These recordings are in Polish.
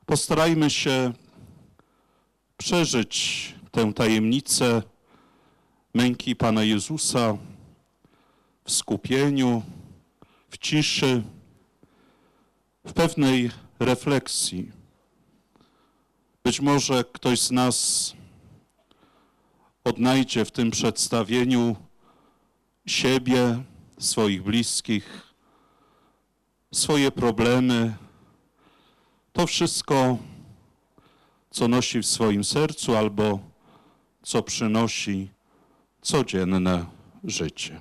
Postarajmy się przeżyć tę tajemnicę męki Pana Jezusa w skupieniu, w ciszy, w pewnej refleksji. Być może ktoś z nas odnajdzie w tym przedstawieniu siebie, swoich bliskich, swoje problemy, to wszystko, co nosi w swoim sercu albo co przynosi codzienne życie.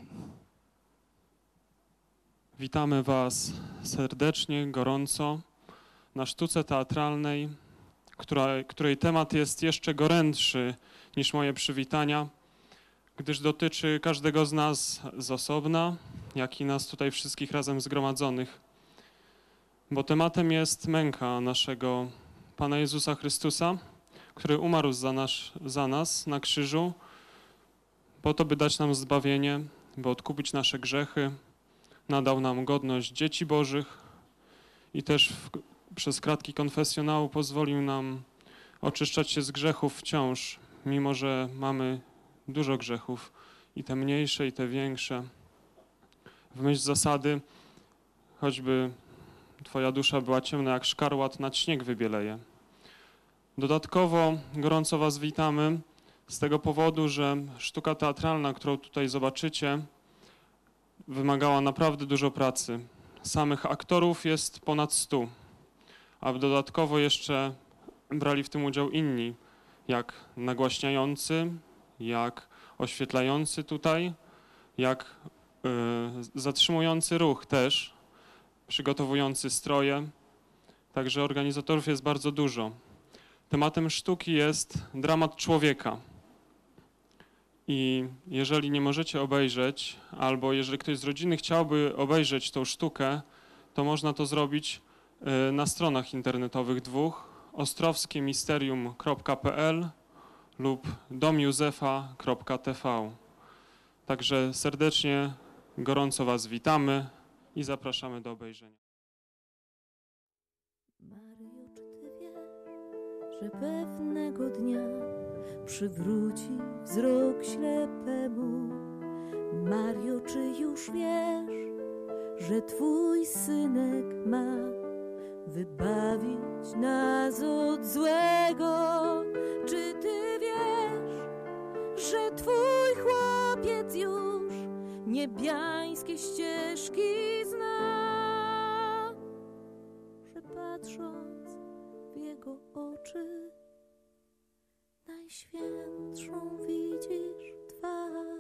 Witamy Was serdecznie, gorąco na sztuce teatralnej, której temat jest jeszcze gorętszy niż moje przywitania, gdyż dotyczy każdego z nas z osobna, jak i nas tutaj wszystkich razem zgromadzonych. Bo tematem jest męka naszego Pana Jezusa Chrystusa, który umarł za nas na krzyżu, po to, by dać nam zbawienie, by odkupić nasze grzechy, nadał nam godność dzieci Bożych i też przez kratki konfesjonału pozwolił nam oczyszczać się z grzechów wciąż, mimo że mamy dużo grzechów, i te mniejsze, i te większe. W myśl zasady, choćby Twoja dusza była ciemna jak szkarłat, nad śnieg wybieleje. Dodatkowo gorąco Was witamy z tego powodu, że sztuka teatralna, którą tutaj zobaczycie, wymagała naprawdę dużo pracy. Samych aktorów jest ponad 100, a dodatkowo jeszcze brali w tym udział inni, jak nagłaśniający, jak oświetlający tutaj, jak zatrzymujący ruch też, przygotowujący stroje. Także organizatorów jest bardzo dużo. Tematem sztuki jest dramat człowieka. I jeżeli nie możecie obejrzeć, albo jeżeli ktoś z rodziny chciałby obejrzeć tą sztukę, to można to zrobić na stronach internetowych dwóch: ostrowskiemisterium.pl lub domjózefa.tv. Także serdecznie, gorąco Was witamy i zapraszamy do obejrzenia. Mario, czy ty wiesz, że pewnego dnia przywróci wzrok ślepemu? Mario, czy już wiesz, że twój synek ma wybawić nas od złego? Czy ty wiesz, że twój chłopiec już niebiańskie ścieżki zna? Że patrząc w jego oczy, najświętszą widzisz twarz.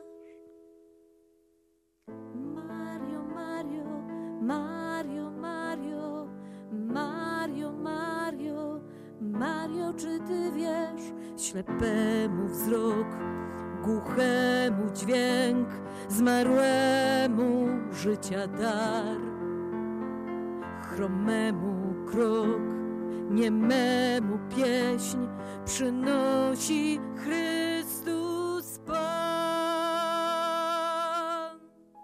Mario, Mario, Mario, Mario, Mario, Mario, Mario, czy ty wiesz? Ślepemu wzrok, głuchemu dźwięk, zmarłemu życia dar, chromemu krok, niememu pieśń przynosi Chrystus Pan.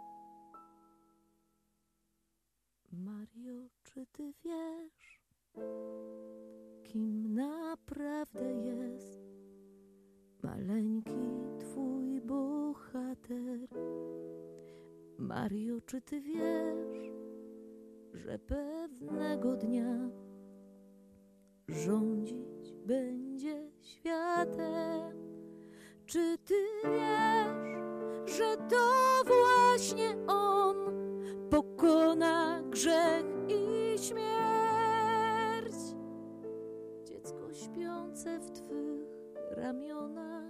Mario, czy ty wiesz, kim naprawdę jest maleńki twój bohater? Mario, czy ty wiesz, że pewnego dnia rządzić będzie światem? Czy ty wiesz, że to właśnie on pokona grzech i śmierć? Dziecko śpiące w twych ramionach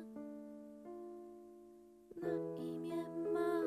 na imię ma.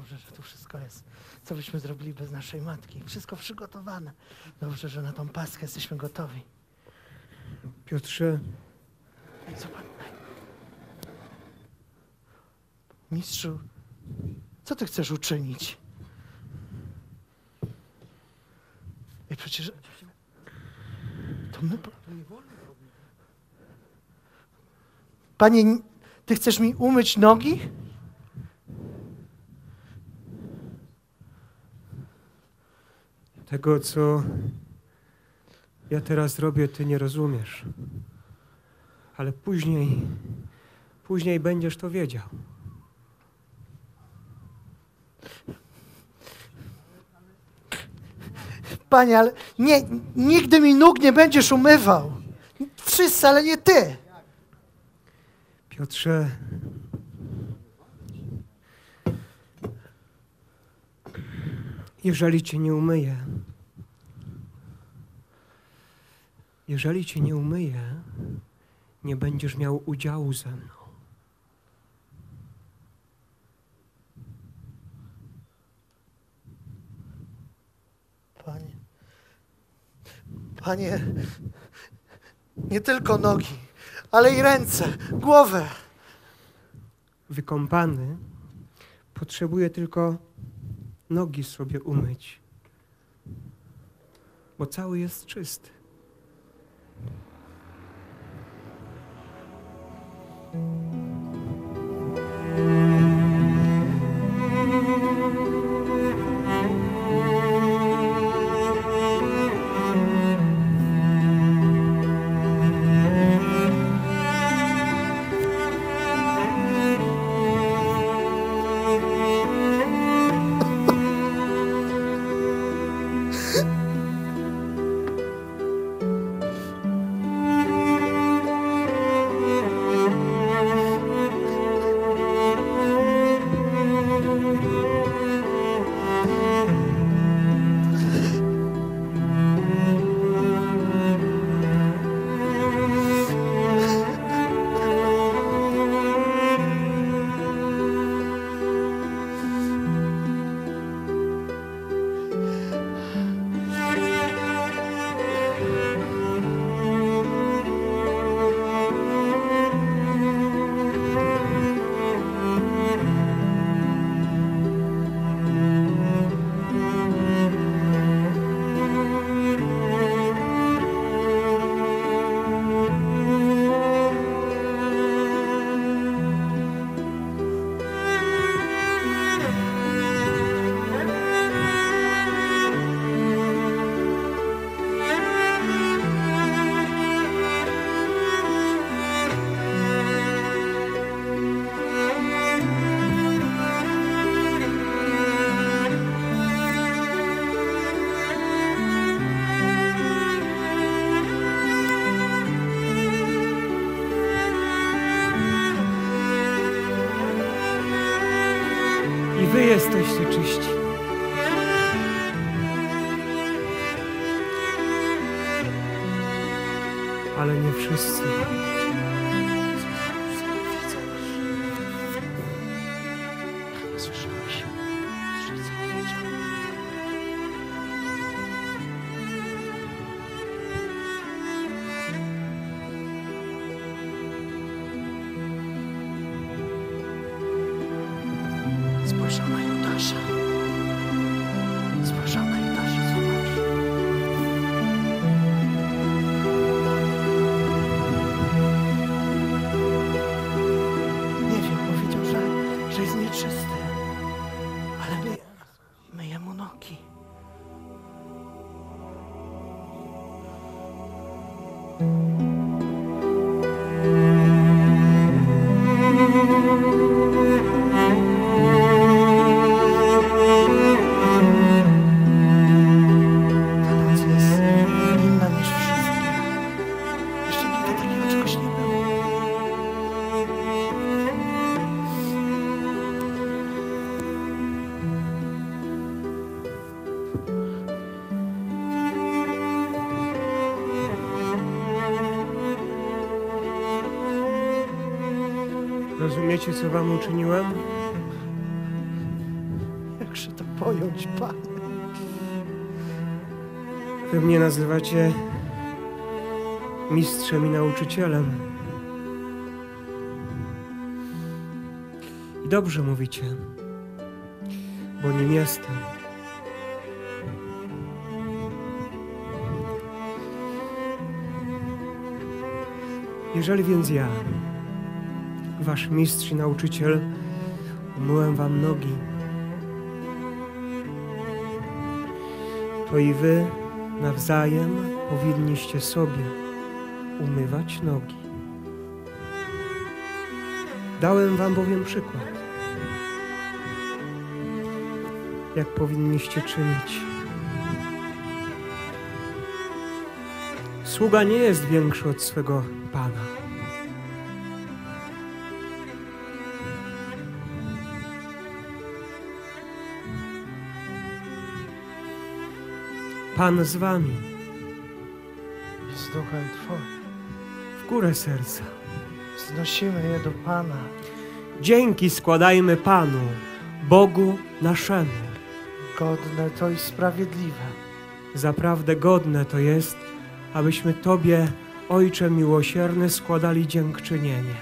Dobrze, że tu wszystko jest. Co byśmy zrobili bez naszej matki? Wszystko przygotowane. Dobrze, że na tą Paschę jesteśmy gotowi. Piotrze, Zobacz. Mistrzu, co ty chcesz uczynić? I przecież... To my... Panie, ty chcesz mi umyć nogi? tego, co ja teraz robię, ty nie rozumiesz. Ale później będziesz to wiedział. Panie, ale nie, nigdy mi nóg nie będziesz umywał. Wszyscy, ale nie ty. Piotrze, jeżeli cię nie umyję, nie będziesz miał udziału ze mną. Panie, nie tylko nogi, ale i ręce, głowę. Wykąpany potrzebuje tylko nogi sobie umyć, bo cały jest czysty. I wy jesteście czyści. Ale nie wszyscy. Słyszałeś? Słyszałeś, co powiedział? Spojrzał na Judasza. Spojrzał na Judasza, zobacz. Nie wiem, powiedział, że jest nieczysty. Ale myję mu nogi. Ta noc jest inna niż wszystkie. Jeszcze nigdy takiego czegoś nie było. Rozumiecie, co wam uczyniłem? przyjąć, Panie. Wy mnie nazywacie mistrzem i nauczycielem. I dobrze mówicie, bo nim jestem. Jeżeli więc ja, wasz mistrz i nauczyciel, umyłem wam nogi, to i wy nawzajem powinniście sobie umywać nogi. Dałem wam bowiem przykład, jak powinniście czynić. Sługa nie jest większy od swego Pana. Pan z wami, I z duchem Twoim w górę serca. wznosimy je do Pana. Dzięki składajmy Panu, Bogu naszemu. Godne to i sprawiedliwe. Zaprawdę godne to jest, abyśmy Tobie, Ojcze miłosierny, składali dziękczynienie.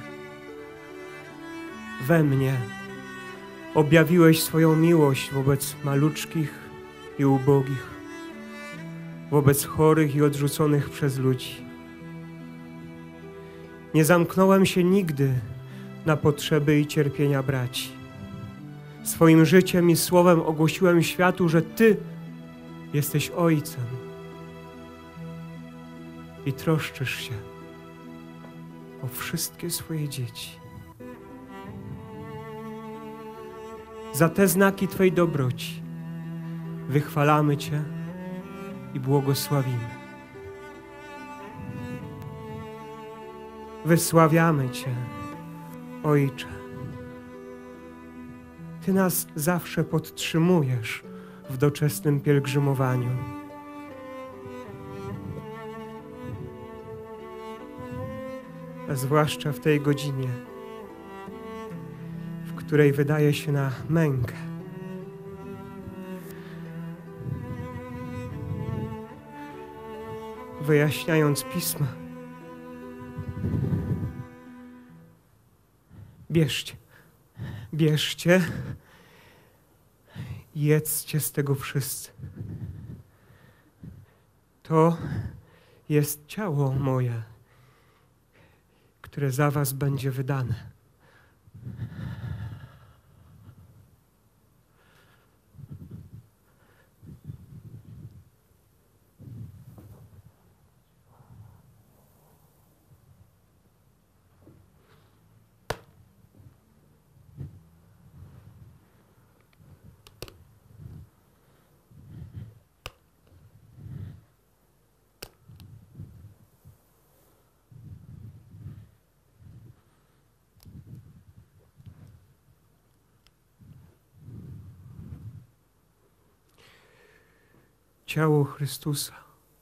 We mnie objawiłeś swoją miłość wobec maluczkich i ubogich, wobec chorych i odrzuconych przez ludzi. Nie zamknąłem się nigdy na potrzeby i cierpienia braci. Swoim życiem i słowem ogłosiłem światu, że Ty jesteś Ojcem i troszczysz się o wszystkie swoje dzieci. Za te znaki Twej dobroci wychwalamy Cię i błogosławimy. Wysławiamy Cię, Ojcze. Ty nas zawsze podtrzymujesz w doczesnym pielgrzymowaniu. A zwłaszcza w tej godzinie, w której wydaje się na mękę. Wyjaśniając Pisma, bierzcie i jedzcie z tego wszyscy. To jest ciało moje, które za was będzie wydane. Ciało Chrystusa.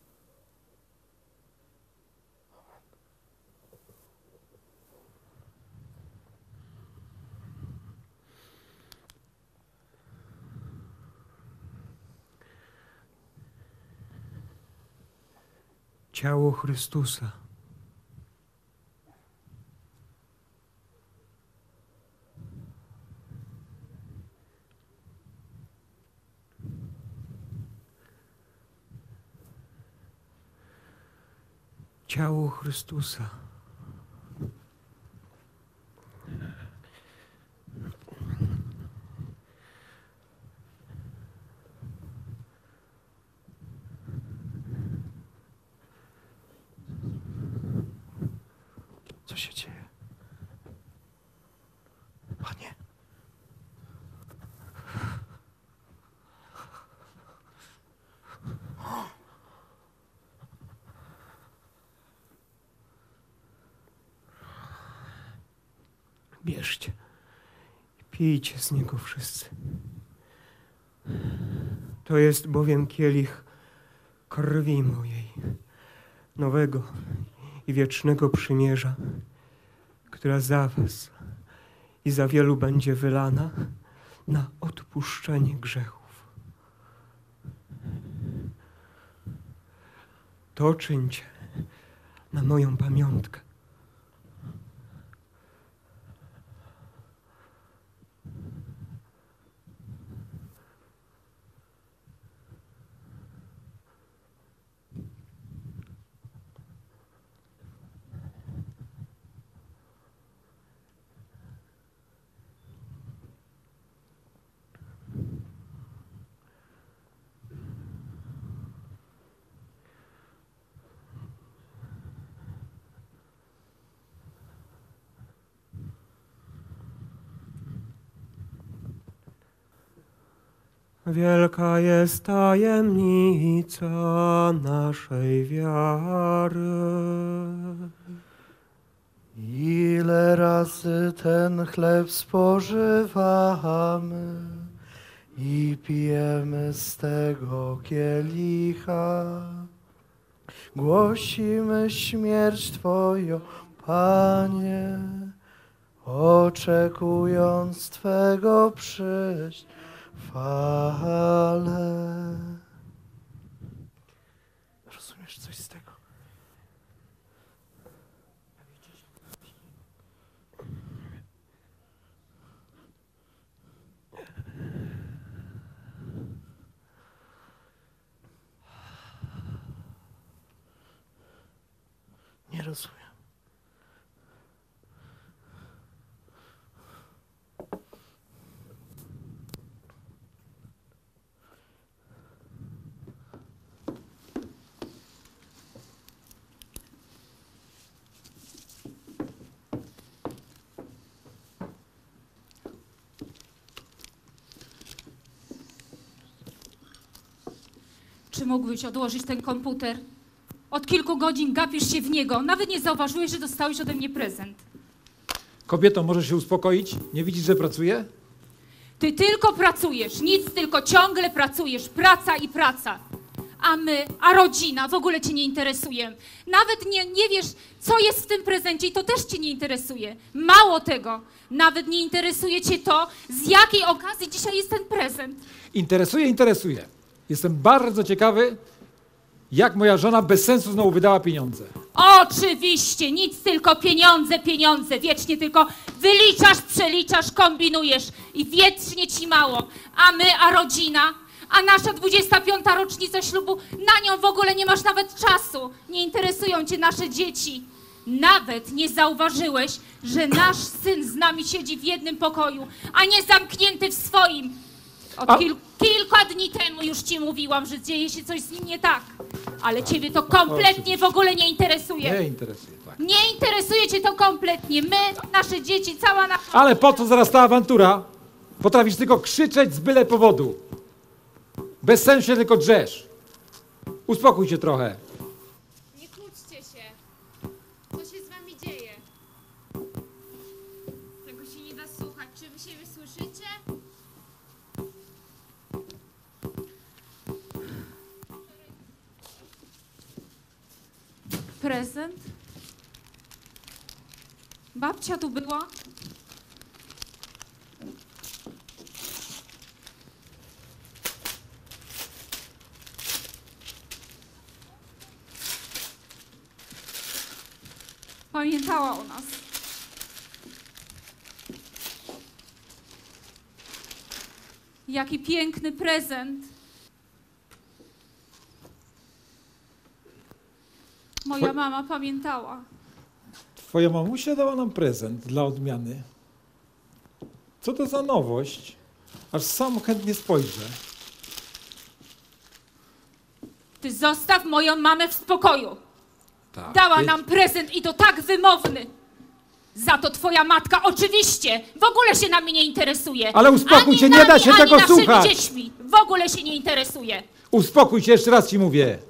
Ciało Chrystusa. Ciało Chrystusa. Co się dzieje? Panie. Bierzcie i pijcie z niego wszyscy. To jest bowiem kielich krwi mojej, nowego i wiecznego przymierza, która za was i za wielu będzie wylana na odpuszczenie grzechów. To czyńcie na moją pamiątkę. Wielka jest tajemnica naszej wiary. Ile razy ten chleb spożywamy i pijemy z tego kielicha. Głosimy śmierć Twoją, Panie, oczekując Twego przyjść. Fale. Rozumiesz coś z tego? Nie rozumiem. Czy mógłbyś odłożyć ten komputer? Od kilku godzin gapisz się w niego. Nawet nie zauważyłeś, że dostałeś ode mnie prezent. Kobieto, możesz się uspokoić? Nie widzisz, że pracuję? Ty tylko pracujesz, nic, tylko ciągle pracujesz. Praca i praca. A my, a rodzina w ogóle cię nie interesuje. Nawet nie wiesz, co jest w tym prezencie i to też cię nie interesuje. Mało tego, nawet nie interesuje cię to, z jakiej okazji dzisiaj jest ten prezent. Interesuje. Jestem bardzo ciekawy, jak moja żona bez sensu znowu wydała pieniądze. Oczywiście, nic, tylko pieniądze, pieniądze. Wiecznie tylko wyliczasz, przeliczasz, kombinujesz i wiecznie ci mało. A my, a rodzina, a nasza 25. rocznica ślubu, na nią w ogóle nie masz nawet czasu. Nie interesują cię nasze dzieci. Nawet nie zauważyłeś, że nasz syn z nami siedzi w jednym pokoju, a nie zamknięty w swoim. Od kilka dni temu już ci mówiłam, że dzieje się coś z nim nie tak. Ale ciebie to kompletnie w ogóle nie interesuje. Nie interesuje, tak. Nie interesuje cię to kompletnie. My, nasze dzieci, cała nasza... Ale po co zaraz ta awantura? Potrafisz tylko krzyczeć z byle powodu. Bez sensu się tylko drzesz. Uspokój się trochę. Nie kłóćcie się. Co się z wami dzieje? Tego się nie da słuchać. Czy wy siebie słyszycie? Prezent? Babcia tu była? Pamiętała o nas. Jaki piękny prezent. Moja mama pamiętała. Twoja mamusia dała nam prezent dla odmiany. Co to za nowość? Aż sam chętnie spojrzę. Ty zostaw moją mamę w spokoju. Tak, Dała nam prezent i to tak wymowny. Za to twoja matka oczywiście w ogóle się nami nie interesuje. Ale uspokój się, ani nie da nami, się ani tego naszymi słuchać. dziećmi. W ogóle się nie interesuje. Uspokój się, jeszcze raz ci mówię.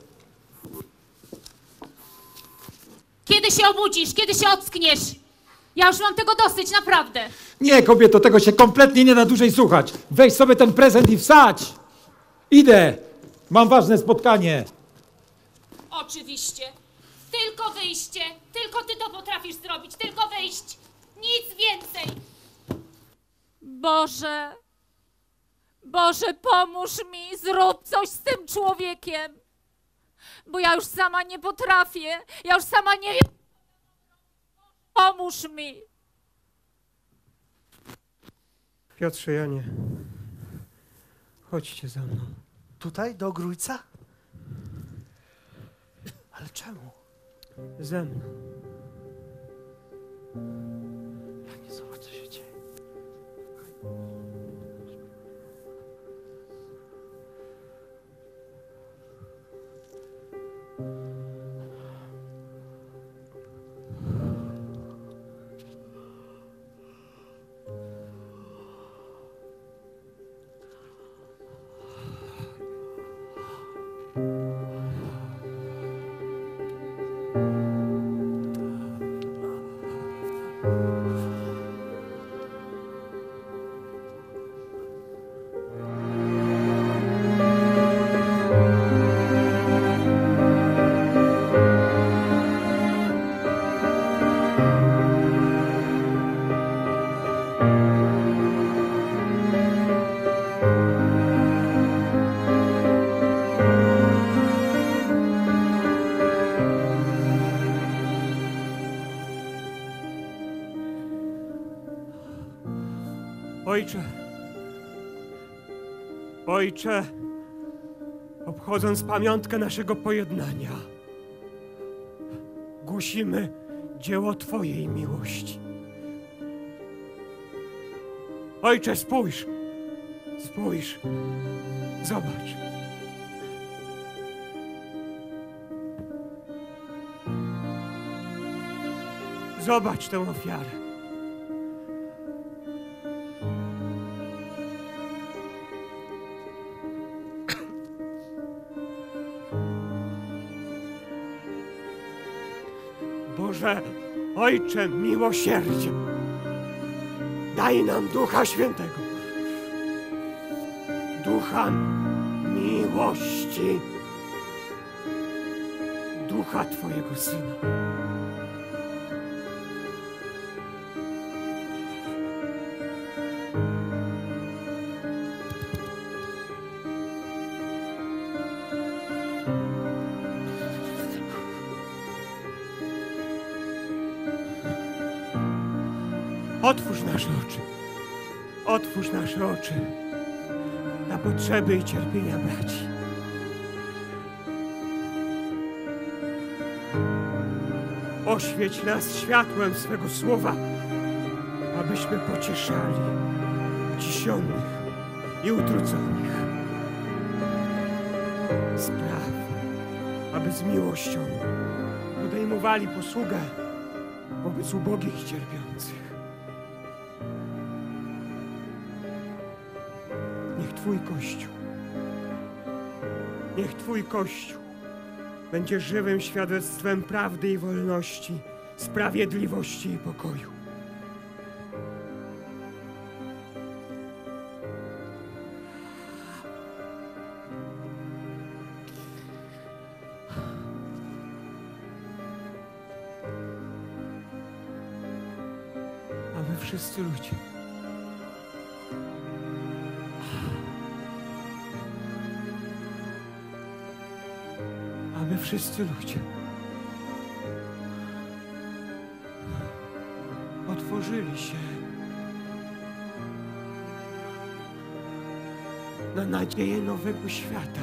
Kiedy się obudzisz, kiedy się ockniesz? Ja już mam tego dosyć, naprawdę. Nie, kobieto, tego się kompletnie nie da dłużej słuchać. Weź sobie ten prezent i wsadź. Idę. Mam ważne spotkanie. Oczywiście. Tylko wyjście. Tylko ty to potrafisz zrobić. Tylko wyjść. Nic więcej. Boże. Boże, pomóż mi. Zrób coś z tym człowiekiem. bo ja już sama nie potrafię. Ja już sama nie wiem. Pomóż mi. Piotrze, Janie, chodźcie za mną. Tutaj, do Grójca? Ale czemu? Ze mną. Ja nie zobacz, co się dzieje. Ojcze, Ojcze, obchodząc pamiątkę naszego pojednania, głosimy dzieło Twojej miłości. Ojcze, spójrz, spójrz, zobacz. Zobacz tę ofiarę. Boże, Ojcze miłosierdzie, daj nam Ducha Świętego, Ducha miłości, Ducha Twojego Syna. Otwórz nasze oczy. Otwórz nasze oczy na potrzeby i cierpienia braci. Oświeć nas światłem swego słowa, abyśmy pocieszali uciśnionych i utruconych. Spraw, aby z miłością podejmowali posługę wobec ubogich i cierpiących. Niech Twój Kościół będzie żywym świadectwem prawdy i wolności, sprawiedliwości i pokoju. A wy wszyscy ludzie, wszyscy ludzie otworzyli się na nadzieję nowego świata.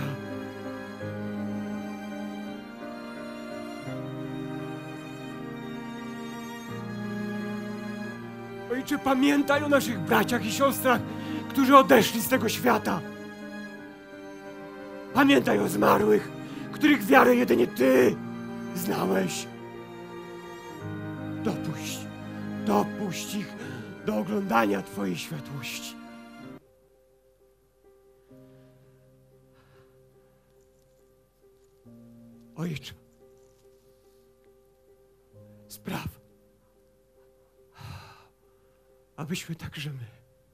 Ojcze, pamiętaj o naszych braciach i siostrach, którzy odeszli z tego świata. Pamiętaj o zmarłych, których wiarę jedynie Ty znałeś. Dopuść ich do oglądania Twojej światłości. Ojcze, spraw, abyśmy także my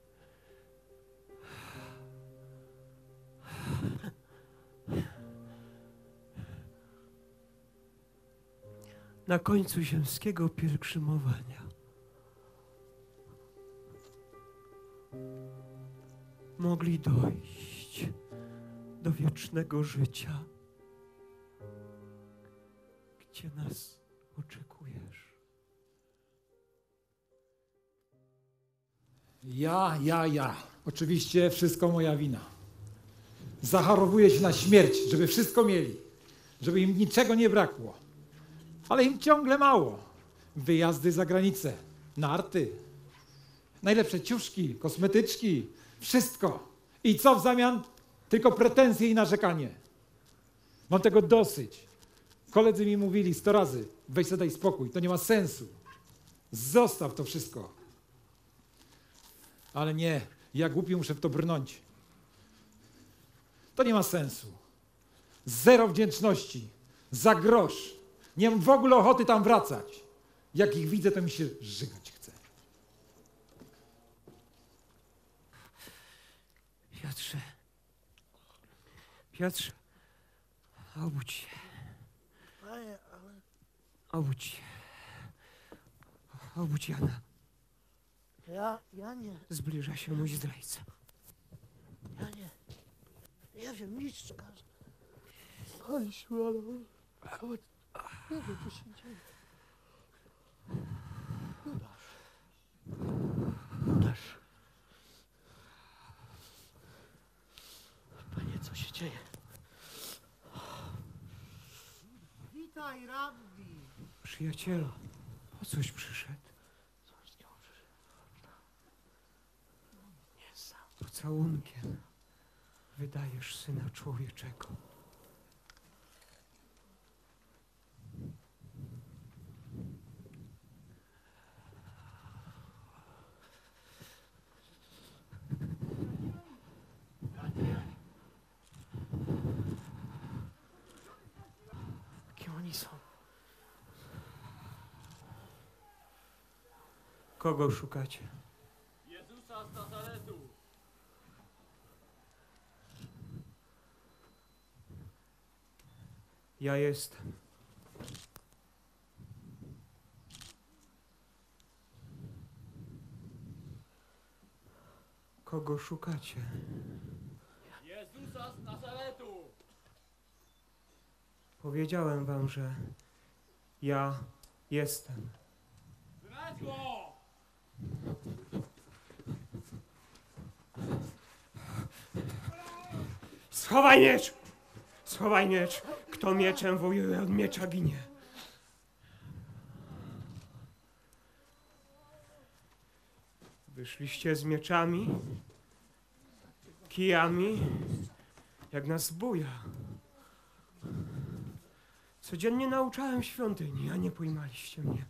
na końcu ziemskiego pielgrzymowania mogli dojść do wiecznego życia gdzie nas oczekujesz. Ja. Oczywiście wszystko moja wina. Zachorowuję się na śmierć, żeby wszystko mieli. Żeby im niczego nie brakło. Ale im ciągle mało. Wyjazdy za granicę, narty, najlepsze ciuszki, kosmetyczki, wszystko. I co w zamian? Tylko pretensje i narzekanie. Mam tego dosyć. Koledzy mi mówili 100 razy, weź sobie daj spokój, to nie ma sensu. Zostaw to wszystko. Ale nie, ja głupi muszę w to brnąć. To nie ma sensu. Zero wdzięczności. Za grosz. Nie mam w ogóle ochoty tam wracać. Jak ich widzę, to mi się żygać chce. Piotrze, obudź się. Panie, ale Obudź się. Obudź Jana. ja nie, Zbliża się mój zdrajca. ja nie. Ja wiem, mistrz każe. Chodźmy, ale nie wiem, co się dzieje. Judasz. Panie, co się dzieje? Witaj, rabbi. Przyjacielu, po coś przyszedł? Coś z nią przyszedł. Nie sam. Pocałunkiem wydajesz Syna Człowieczego. Kim oni są? Kogo szukacie? Jezusa z Nazaretu. Ja jestem. Kogo szukacie? Jezusa z Nazaretu. Powiedziałem wam, że ja jestem. Znać go! Schowaj miecz! Schowaj miecz! Kto mieczem wojuje, od miecza ginie. Wyszliście z mieczami, kijami, jak na zbója. Codziennie nauczałem świątyni, a nie pojmaliście mnie.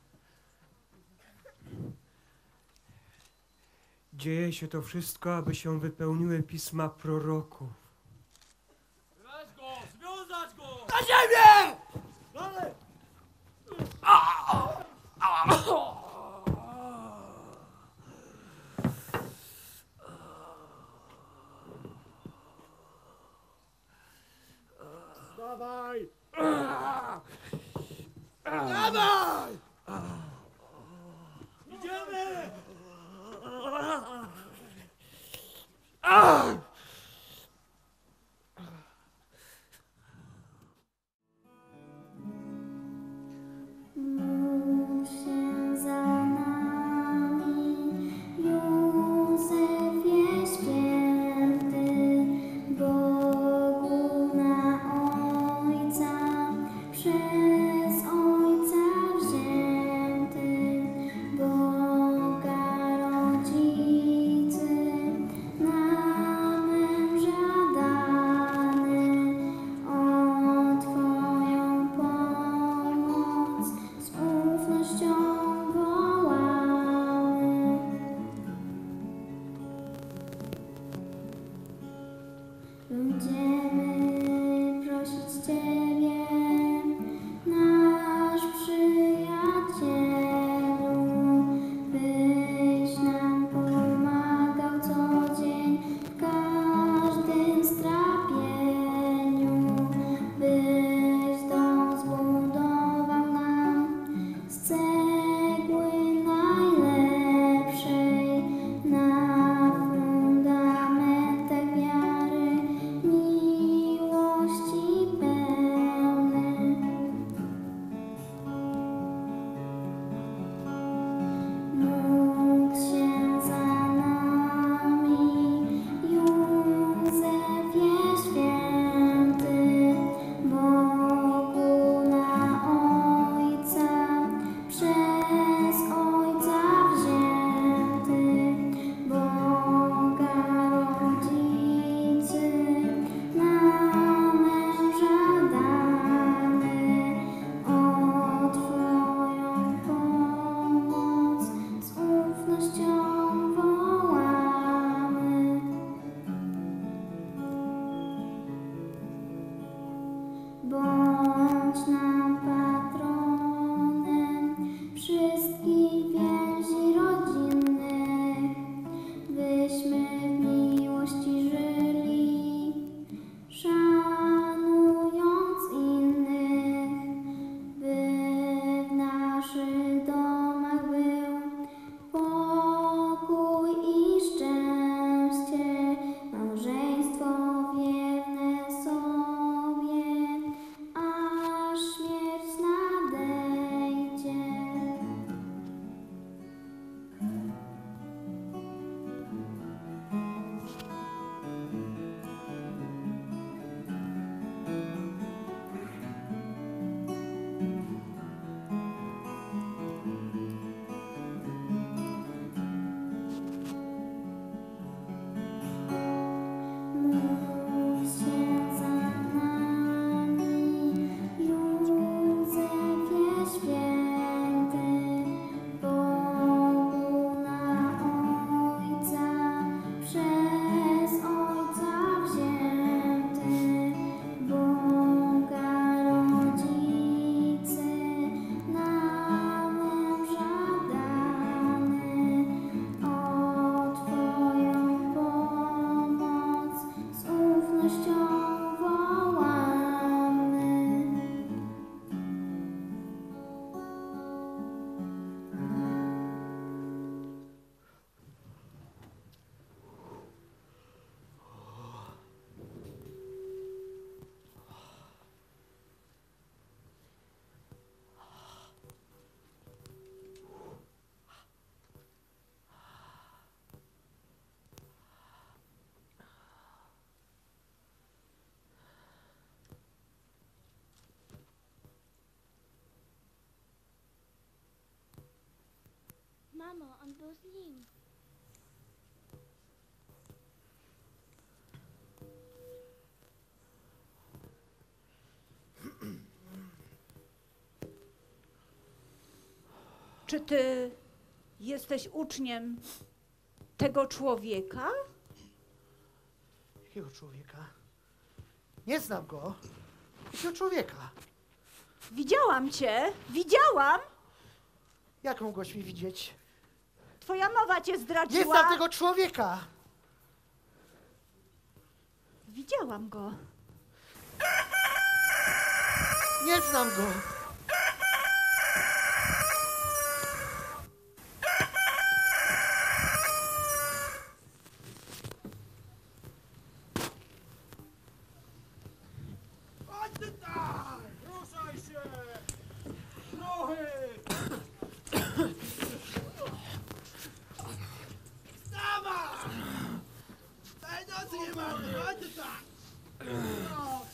Dzieje się to wszystko, aby się wypełniły pisma proroków. Znać go! Związać go! Dawaj! Dawaj! Idziemy! Się za nami, Józefie święty, Bogu na Ojca, przez Ojca wzięty. Mamo, on był z nim. Czy ty jesteś uczniem tego człowieka? Jakiego człowieka? Nie znam go. Jakiego człowieka? Widziałam cię, widziałam! Jak mogłaś mi widzieć? Twoja mowa cię Nie zdradziła. znam tego człowieka! Widziałam go. Nie znam go! Chodź tutaj! Ruszaj się! Trochę! Wstawaj! Tej nocy nie mamy! Chodź tutaj! No.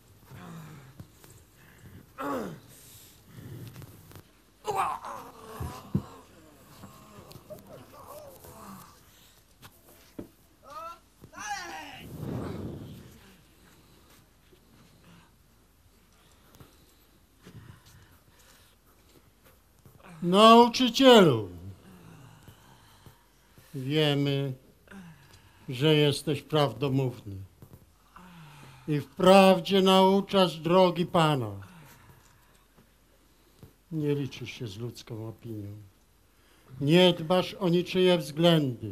Dalej! Nauczycielu, wiemy, że jesteś prawdomówny i wprawdzie nauczasz drogi Pana. Nie liczysz się z ludzką opinią. Nie dbasz o niczyje względy.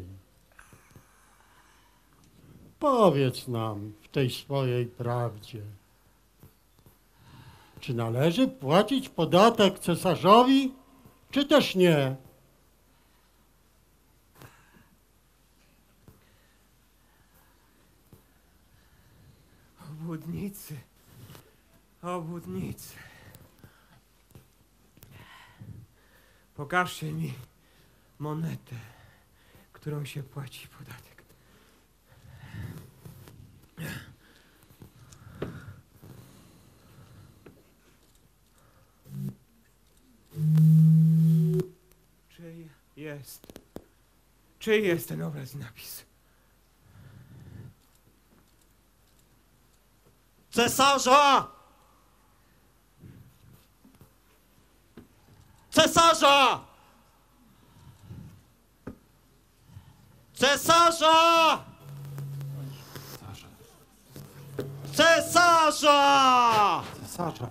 Powiedz nam w tej swojej prawdzie, czy należy płacić podatek cesarzowi, czy też nie? Obłudnicy, obłudnicy. Pokażcie mi monetę, którą się płaci podatek. Czyj jest ten obraz i napis? Cesarza! Cesarza! Cesarza! Cesarza! Cesarza.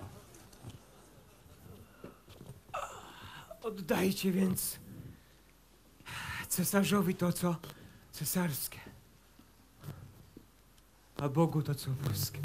Oddajcie więc cesarzowi to, co cesarskie, a Bogu to, co boskie.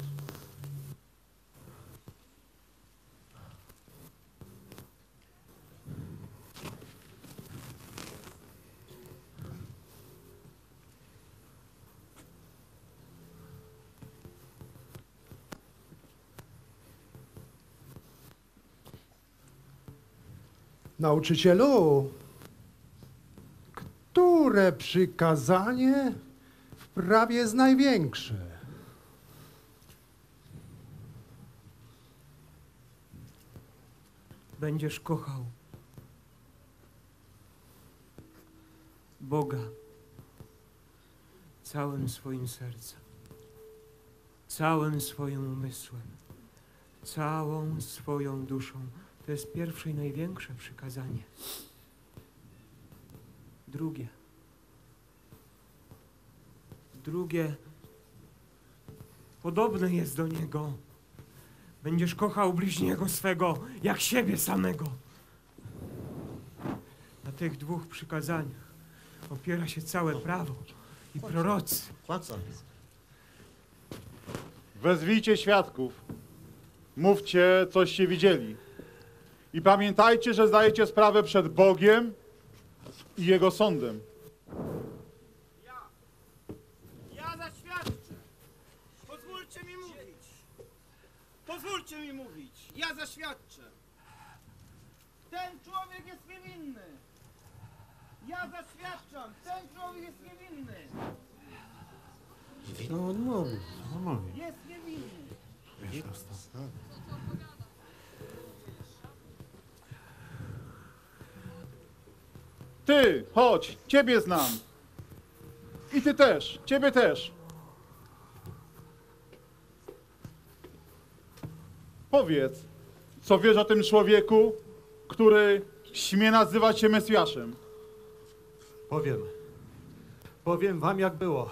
Nauczycielu, które przykazanie w prawie jest największe? Będziesz kochał Boga całym swoim sercem, całym swoim umysłem, całą swoją duszą. To jest pierwsze i największe przykazanie. Drugie podobne jest do niego. Będziesz kochał bliźniego swego jak siebie samego. Na tych dwóch przykazaniach opiera się całe prawo i prorocy. Wezwijcie świadków. Mówcie, coście widzieli. I pamiętajcie, że zdajecie sprawę przed Bogiem i Jego sądem. Ja zaświadczę. Pozwólcie mi mówić. Pozwólcie mi mówić. Ja zaświadczę. Ten człowiek jest niewinny. Ja zaświadczam. Ten człowiek jest niewinny. No on mówi. Jest niewinny. Ty, chodź, ciebie znam. I ty też, ciebie też. Powiedz, co wiesz o tym człowieku, który śmie nazywać się Mesjaszem. Powiem wam, jak było.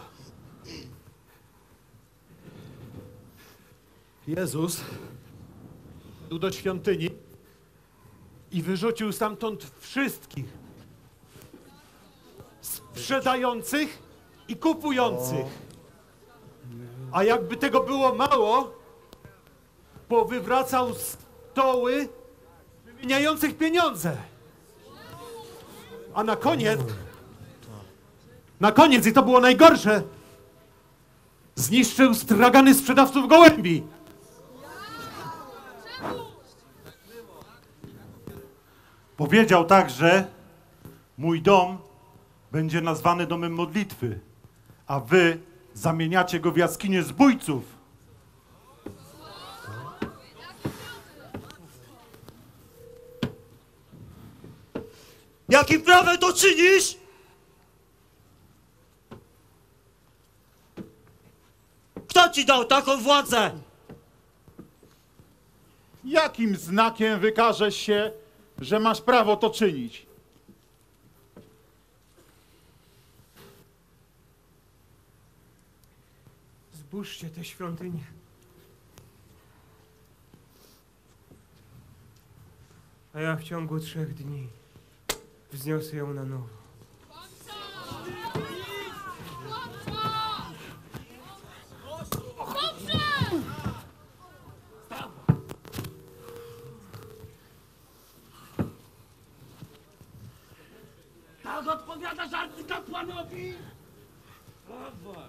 Jezus szedł do świątyni i wyrzucił stamtąd wszystkich sprzedających i kupujących. A jakby tego było mało, powywracał stoły wymieniających pieniądze. A na koniec, i to było najgorsze, zniszczył stragany sprzedawców gołębi. Powiedział także, mój dom będzie nazwany domem modlitwy, a wy zamieniacie go w jaskinię zbójców. Jakim prawem to czynisz? Kto ci dał taką władzę? Jakim znakiem wykażesz się, że masz prawo to czynić? Zbóżcie tę świątynię. A ja w ciągu 3 dni wzniosę ją na nowo. Tak odpowiadasz arcykapłanowi? Dawaj.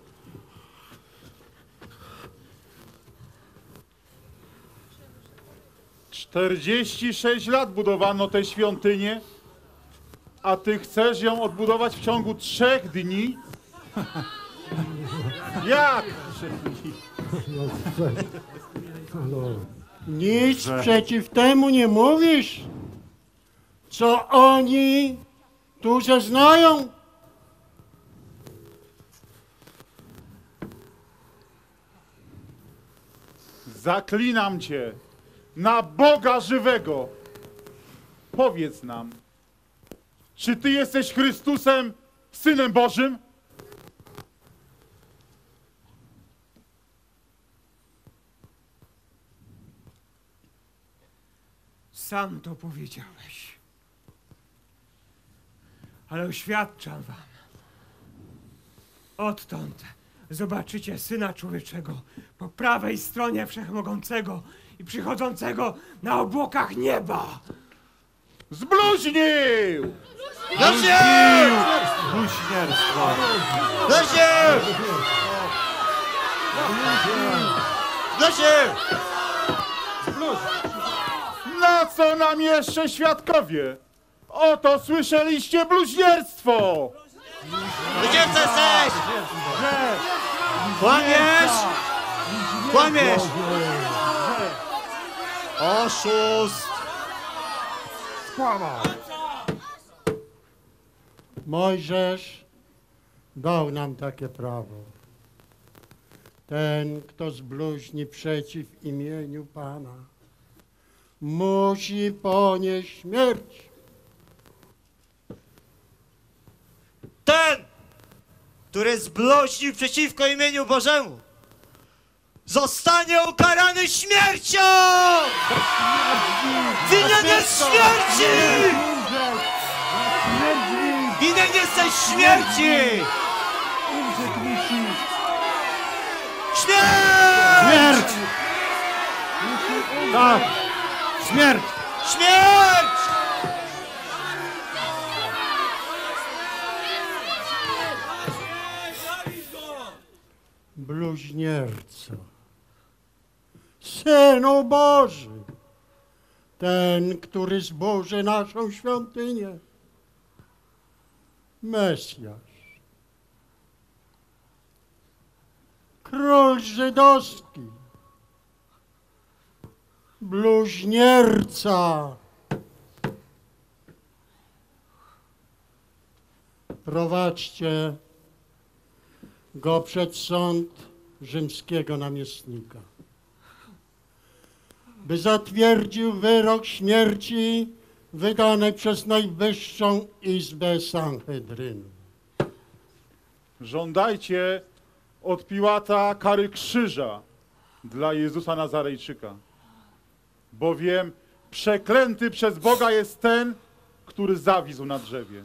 Czterdzieści 6 lat budowano tę świątynię, a ty chcesz ją odbudować w ciągu 3 dni? Jak? Nic przeciw temu nie mówisz? Co oni tu zeznają? Zaklinam cię na Boga żywego. Powiedz nam, czy ty jesteś Chrystusem, Synem Bożym? Sam to powiedziałeś. Ale oświadczam wam, odtąd zobaczycie Syna Człowieczego po prawej stronie Wszechmogącego i przychodzącego na obłokach nieba. Zbluźnił! Bluźnierstwo! Na co nam jeszcze świadkowie? Oto słyszeliście bluźnierstwo! Gdzie jesteś? Kłamiesz! Kłamiesz! Oszust! Skłamał. Mojżesz dał nam takie prawo. Ten, kto zbluźni przeciw imieniu Pana, musi ponieść śmierć. Ten, który zbluźnił przeciwko imieniu Bożemu, zostanie ukarany śmiercią! Winien jest śmierci! Winien jesteś śmierci! Śmierć! Śmierć! Tak, śmierć! Śmierć! Bluźnierco, Synu Boży, ten, który zburzy naszą świątynię, Mesjasz, król żydowski, bluźnierca. prowadźcie go przed sąd rzymskiego namiestnika, by zatwierdził wyrok śmierci wydany przez Najwyższą Izbę Sanhedrynu. Żądajcie od Piłata kary krzyża dla Jezusa Nazarejczyka, bowiem przeklęty przez Boga jest ten, który zawisł na drzewie.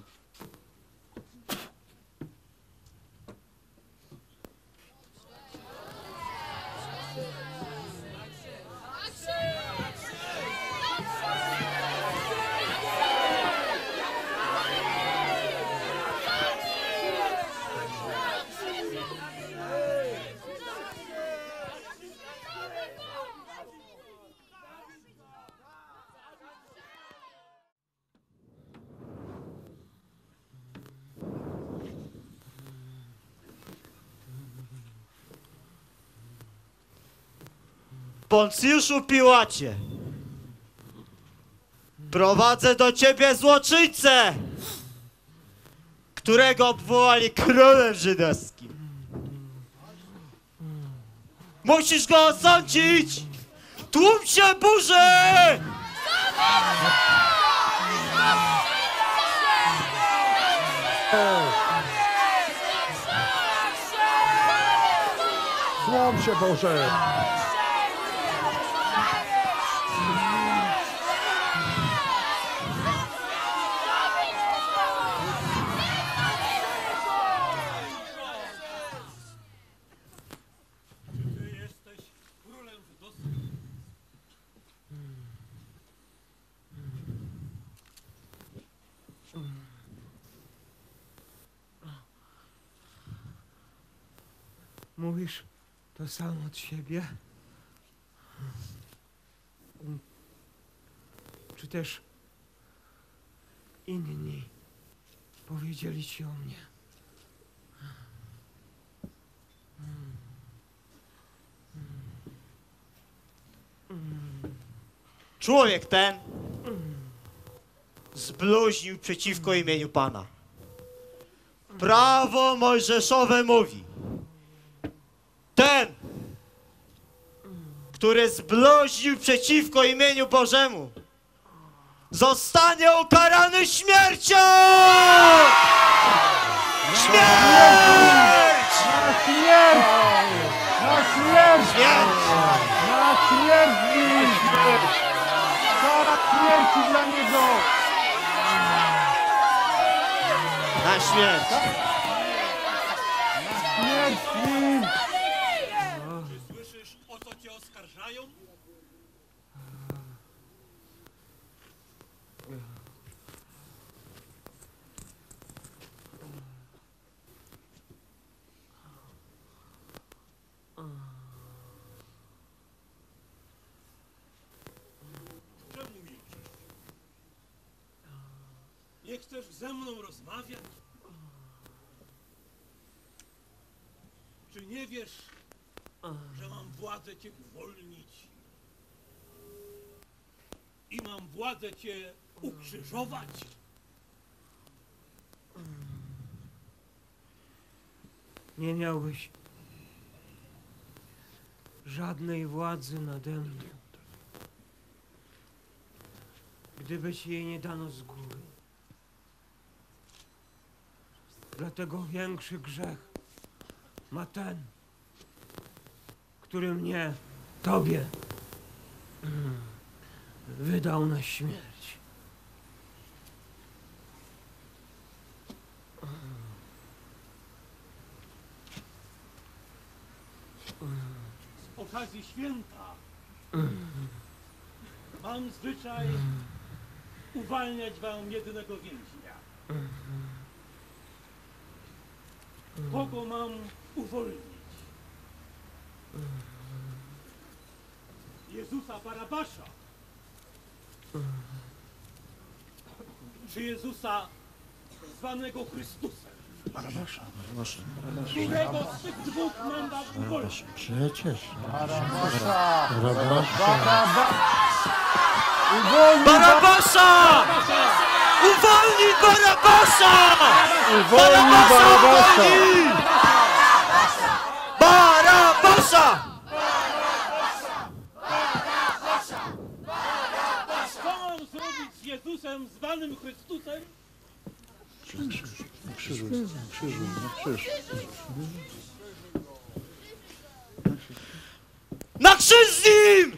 Poncjuszu Piłacie, prowadzę do ciebie złoczyńcę, którego obwołali królem żydowskim. Musisz go osądzić! Tłum się burzy! Słom się, Boże! Mówisz to sam od siebie? Czy też inni powiedzieli ci o mnie? Człowiek ten zbluźnił przeciwko imieniu Pana. Prawo mojżeszowe mówi: ten, który zbluźnił przeciwko imieniu Bożemu, zostanie ukarany śmiercią! Śmierć! Na śmierć! Na śmierć! Śmierć! Na śmierć! Kara śmierci dla niego! Na śmierć! Śmierć nim! Czy słyszysz, o co cię oskarżają? Czemu milczysz? Nie chcesz ze mną rozmawiać? Czy nie wiesz, że mam władzę cię uwolnić i mam władzę cię ukrzyżować? Nie miałbyś żadnej władzy nade mną, gdyby ci jej nie dano z góry. Dlatego większy grzech ma ten, który mnie, tobie, wydał na śmierć. Z okazji święta mam zwyczaj uwalniać wam jednego więźnia. Kogo mam uwolnić? Jezusa Barabasza? Czy Jezusa zwanego Chrystusem? Barabasza. Którego z tych dwóch mam wam uwolnić? Przecież. Barabasza! Barabasza! Barabasza! Uwolnij Barabasza! Uwolnij Barabasza! Uwolnij! Barabasza! Co mam zrobić z Jezusem zwanym Chrystusem? Na krzyżu, na krzyżu, na krzyż. Na krzyż z nim!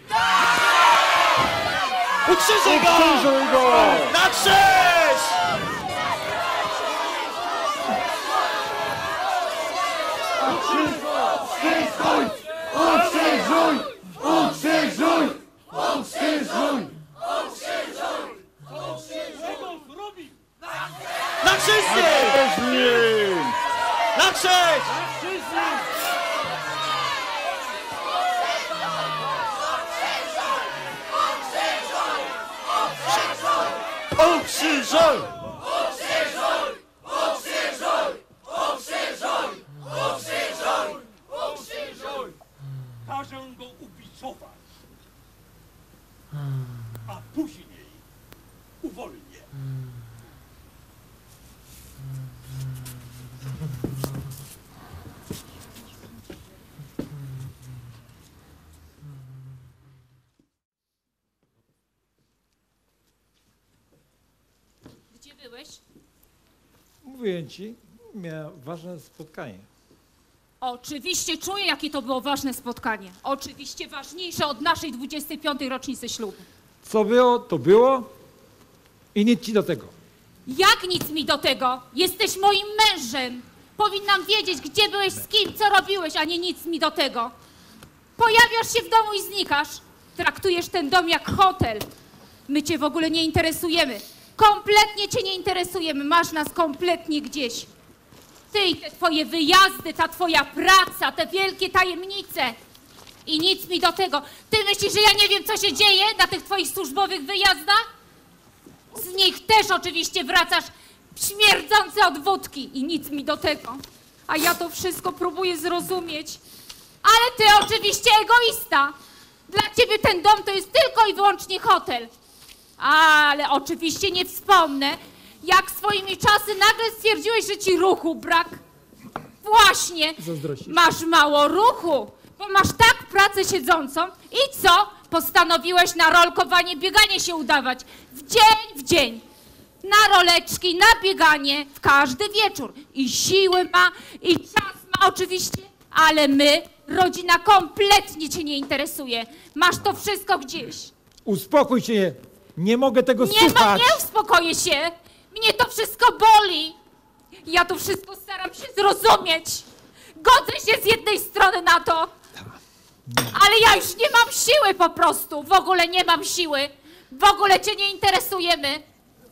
Ukrzyżuj go! Ukrzyżuj go! Na krzyż! Ukrzyżuj! Ukrzyżuj! Ukrzyżuj! Ukrzyżuj! Czego zrobił? Na krzyż z nim! Na krzyż! Ukrzyżuj! Ukrzyżuj! Ukrzyżuj! Ukrzyżuj! Ukrzyżuj! Ukrzyżuj! Każę go ubiczować, a później uwolnię. Gdzie byłeś? Mówię ci, miałem ważne spotkanie. Oczywiście czuję, jakie to było ważne spotkanie. Oczywiście ważniejsze od naszej 25. rocznicy ślubu. Co było, to było i nic ci do tego. Jak nic mi do tego? Jesteś moim mężem. Powinnam wiedzieć, gdzie byłeś, z kim, co robiłeś, a nie nic mi do tego. Pojawiasz się w domu i znikasz. Traktujesz ten dom jak hotel. My cię w ogóle nie interesujemy. Kompletnie cię nie interesujemy. Masz nas kompletnie gdzieś. Ty i te twoje wyjazdy, ta twoja praca, te wielkie tajemnice. I nic mi do tego. Ty myślisz, że ja nie wiem, co się dzieje na tych twoich służbowych wyjazdach? Z nich też oczywiście wracasz śmierdzący od wódki i nic mi do tego. A ja to wszystko próbuję zrozumieć. Ale ty oczywiście egoista. Dla ciebie ten dom to jest tylko i wyłącznie hotel. Ale oczywiście nie wspomnę, jak swoimi czasy nagle stwierdziłeś, że ci ruchu brak. Właśnie, masz mało ruchu, bo masz tak pracę siedzącą i co? Postanowiłeś na rolkowanie, bieganie się udawać. W dzień. Na roleczki, na bieganie, w każdy wieczór. I siły ma, i czas ma oczywiście, ale my, rodzina kompletnie cię nie interesuje. Masz to wszystko gdzieś. Uspokój się, nie mogę tego słuchać. Nie uspokoję się. Mnie to wszystko boli. Ja to wszystko staram się zrozumieć. Godzę się z jednej strony na to, ale ja już nie mam siły po prostu. W ogóle nie mam siły. W ogóle cię nie interesujemy.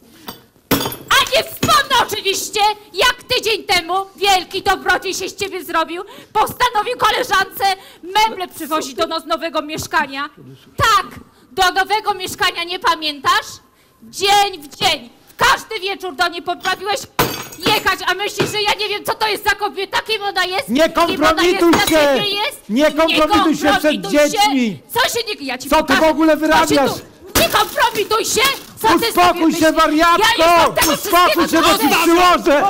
A nie wspomnę oczywiście, jak tydzień temu wielki dobrodziej się z ciebie zrobił. Postanowił koleżance meble przywozić do nowego mieszkania. Tak, do nowego mieszkania, nie pamiętasz? Dzień w dzień. Każdy wieczór do niej poprawiłeś jechać, a myślisz, że ja nie wiem, co to jest za kobieta, kim ona jest? Nie kompromituj się! Nie kompromituj się przed dziećmi! Co się nie... Ja ci Co ty pokażę, w ogóle co się wyrabiasz? tu... Nie kompromituj się! Co ty sobie Uspokój się, myślisz? wariatko! Ja już tego Uspokój się, bo ci wszystkiego przyłożę!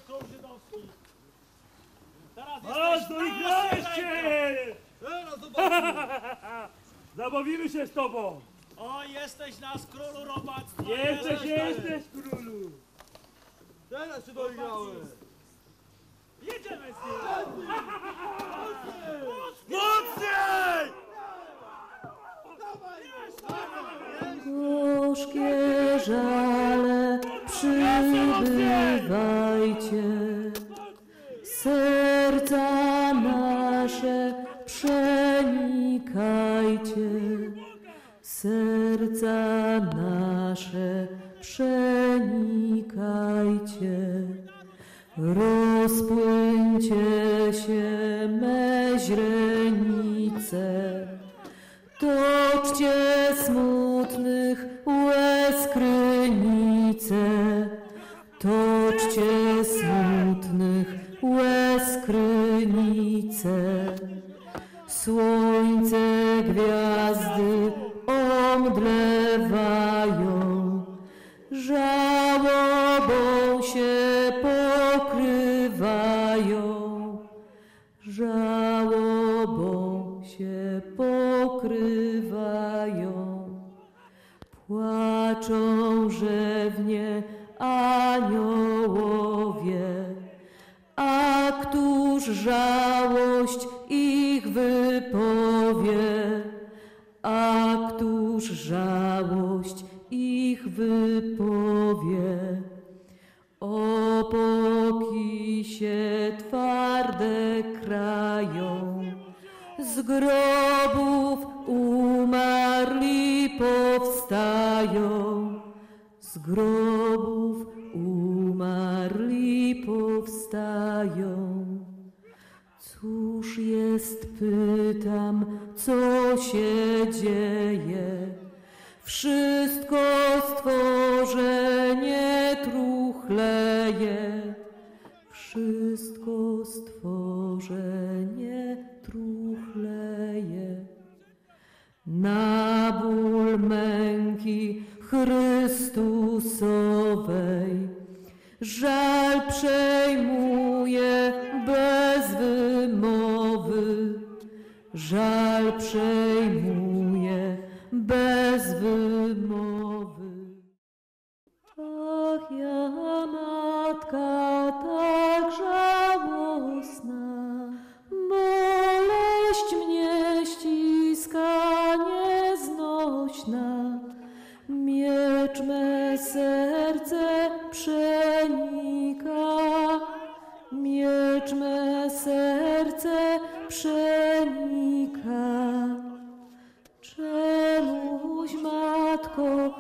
Teraz do ich wreszcie! Zabawimy się z tobą. O, jesteś nasz królu robactwa. Jesteś królu. Teraz się doigrałem. Jedziemy z nim. Mocniej! Gorzkie żale przybywajcie, serca nasze przenikajcie, serca nasze przenikajcie. Rozpłyńcie się me źrenice, toczcie smutnych łez krynice, toczcie smutnych łez krynice. Słońce, gwiazdy omdlewają, żałobą się pokrywają, żałobą się pokrywają. Płaczą rzewnie aniołowie, a któż żałość ich wypowie, a któż żałość ich wypowie. Opoki się twarde krają, z grobów umarli powstają, z grobów umarli powstają. Cóż jest, pytam, co się dzieje? Wszystko stworzenie truchleje, wszystko stworzenie truchleje. Na ból męki Chrystusowej żal przejmuje bez wymowy, żal przejmuje bez wymowy. Ach, ja matka tak żałosna, boleść mnie ściska nieznośna, miecz me serce przenika, miecz me serce przenika. Czemuś, matko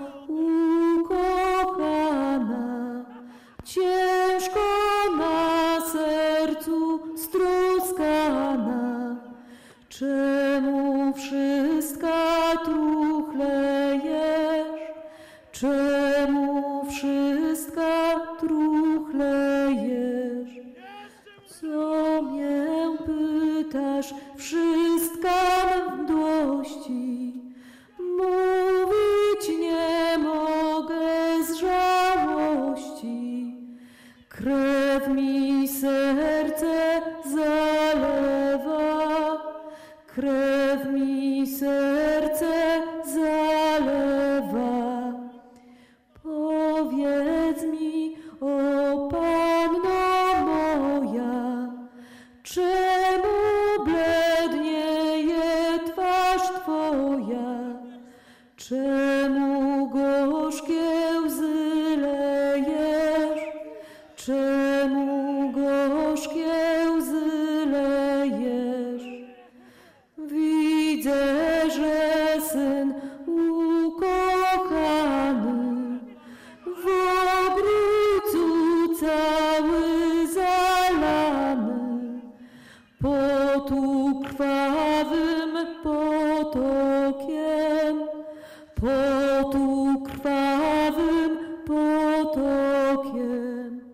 ukochana, ciężko na sercu stroskana, czemu wszystka truchlejesz, czemu wszystka truchlejesz? Co mię pytasz, wszystka mdłości, mówić nie mogę z żałości. Krew mi serce zalewa, krew mi serce zalewa. Powiedz mi, o Panno moja, czemu blednieje twarz Twoja? Czemu gorzkie łzy lejesz? Czemu gorzkie łzy lejesz? Widzę, że Syn ukochany w obrócu cały zalany, potu krwawym potokiem, potu krwawym potokiem.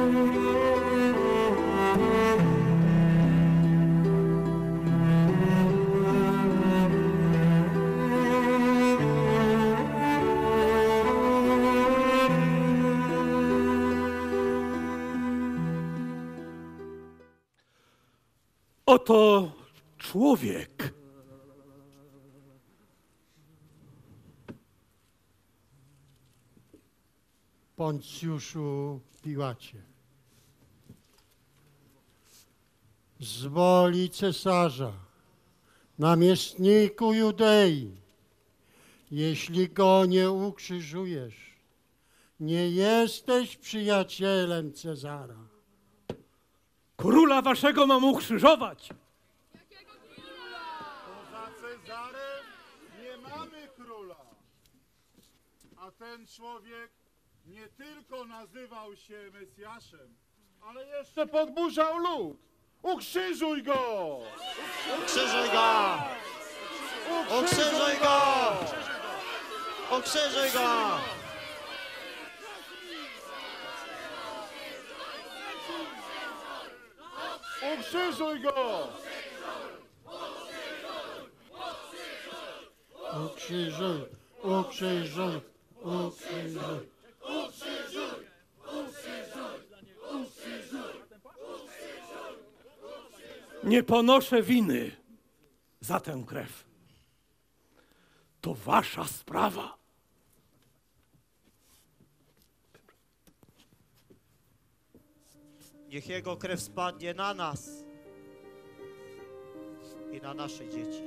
Oto człowiek. Poncjuszu Piłacie, z woli cesarza, namiestniku Judei, jeśli go nie ukrzyżujesz, nie jesteś przyjacielem Cezara. Króla waszego mam ukrzyżować. Poza Cezarem nie mamy króla. A ten człowiek nie tylko nazywał się Mesjaszem, ale jeszcze podburzał lud. Ukrzyżuj go! Ukrzyżuj go! Ukrzyżuj go! Ukrzyżuj go! Ukrzyżuj go! Ukrzyżuj, ukrzyżuj, ukrzyżuj. Nie ponoszę winy za tę krew. To wasza sprawa. Niech Jego krew spadnie na nas i na nasze dzieci.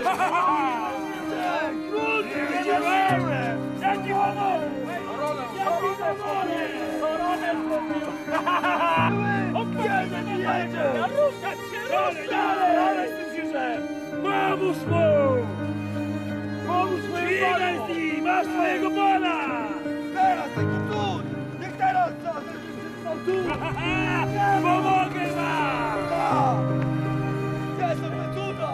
Jaki honor! Jaki honor! Objedzie nie jedzie! Ruszać się! Dalej z tym ciszę! Pomóż mu! Pomóż swojemu panu! Masz swojego pana! Teraz taki cud! Niech teraz są tu! Pomogę wam! Gdzie są te cuda?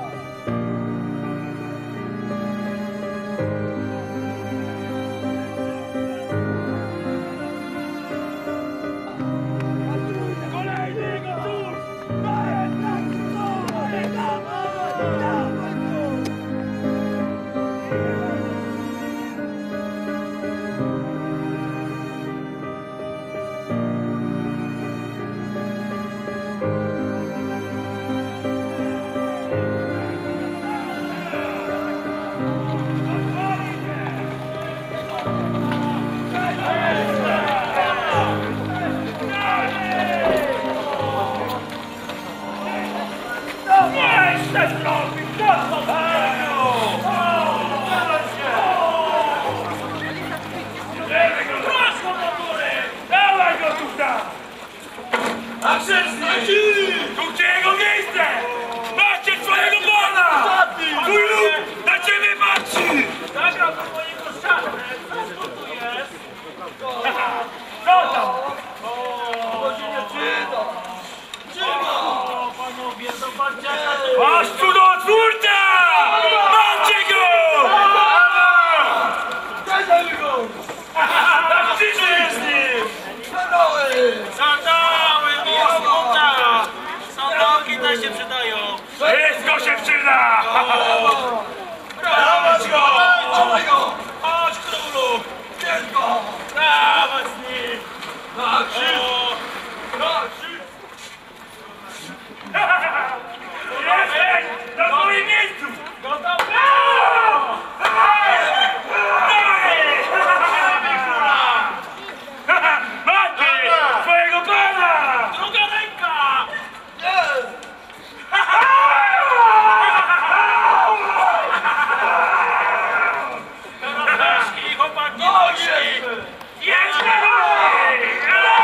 Tu gdzie jego miejsce! Macie swojego pana! Mój lud na ciebie patrzy! Zagrał do mojego szatę! Co tu jest? Co tam? To się nie czyta! Czyta! Panowie, zobaczcie! Masz cudotwórca! Macie go! Dajmy go! Na krzyżu jest nim! Sandały! Sandałki też się przydają. Wszystko się przyda! Dawać go! Chodź, królu! Tylko! Dawać z nim! Na krzyż! Na krzyż! Jesteś na swoim miejscu! Gotowy! Macie swojego pana! Druga ręka! Weszki, chłopaki, nosi! Jeszcze dalej!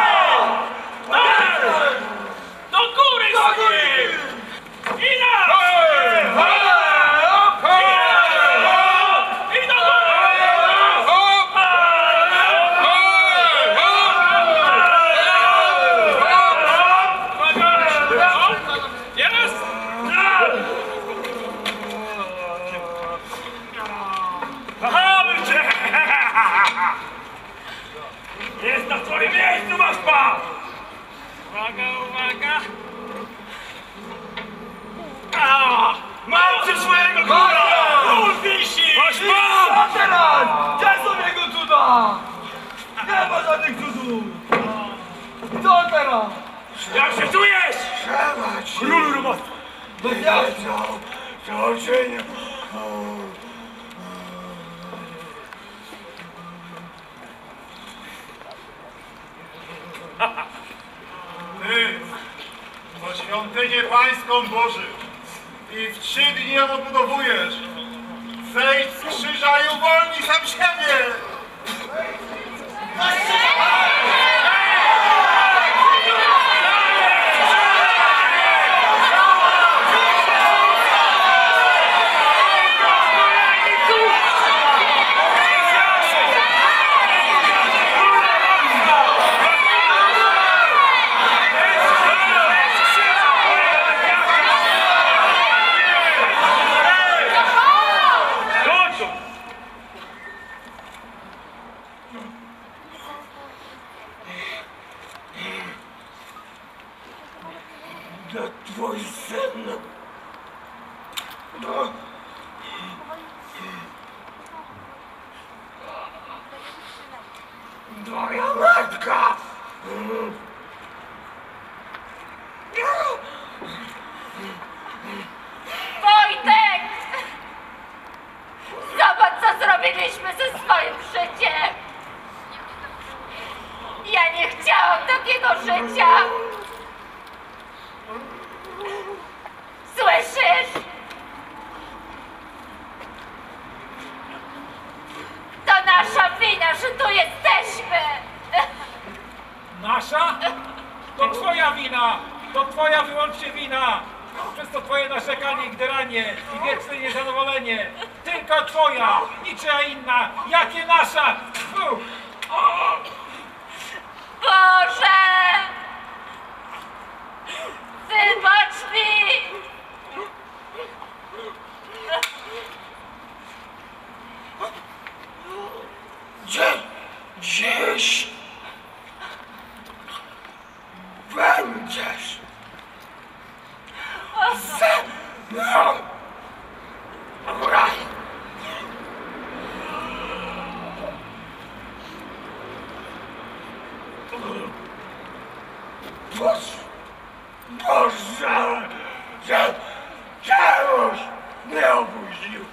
Do góry z nim! I na! I do góry! Jest! Kochamy cię! Jest na twoim miejscu, masz pan! Uwaga, uwaga! Mam cię swojego króla! Król wisi! Masz pan! A teraz! Gdzie są jego cuda? Nie ma żadnych cudów! Co teraz? Jak się czujesz? Królu robotów! Bez jasno! Co się nie... Ty, to świątynię pańską Boży i w 3 dni ją odbudowujesz. Zejdź z krzyża i uwolnij sam siebie! Twój syn. Twoja matka. Wojtek! Zobacz, co zrobiliśmy ze swoim życiem! Ja nie chciałam takiego życia! Słyszysz? że tu jesteśmy! Nasza? To twoja wina! To twoja wyłącznie wina! Przez to twoje narzekanie i gderanie i wieczne niezadowolenie. Tylko twoja, niczyja inna. Jakie nasza? Tfu. Boże! Wybacz mi! Gdzieś będziesz ze mną w raju. Boże, że czemuś mnie obudził.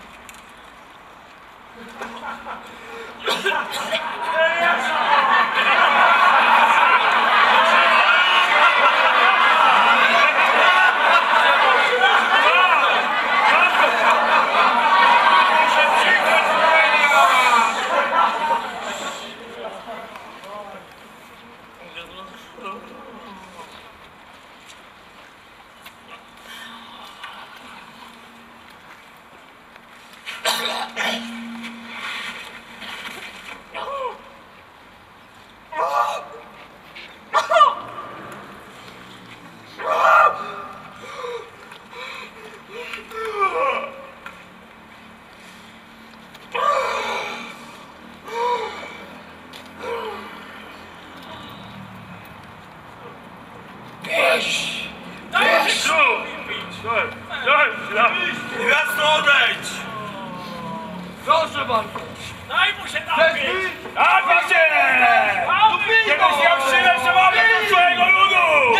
Jasno odejdź! Proszę bardzo. Daj mu się napić! Napić się! Kiedyś ja przylę, że mamy do swojego ludu!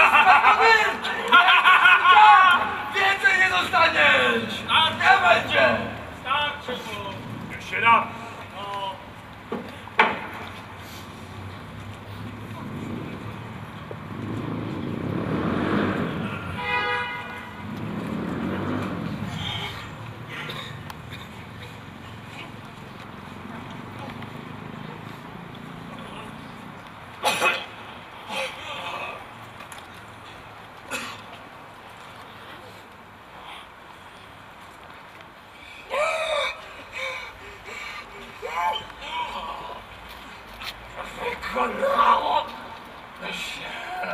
Więcej nie dostaniesz! Nie będzie! Starczy mu! Niech się da! Wykonało się.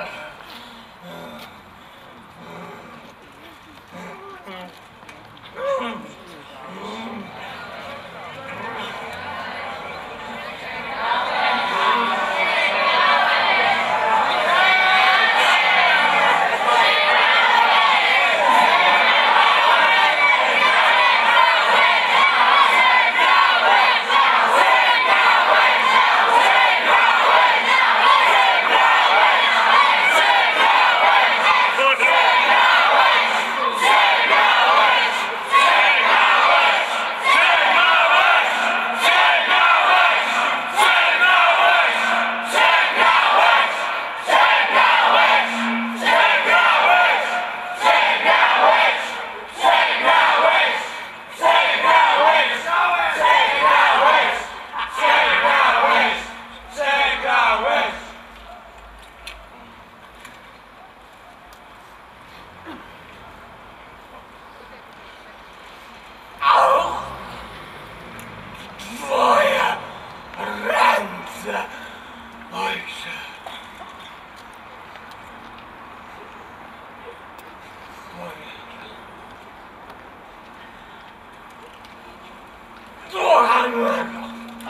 Twoje ręce, ojcze. Ducha mego.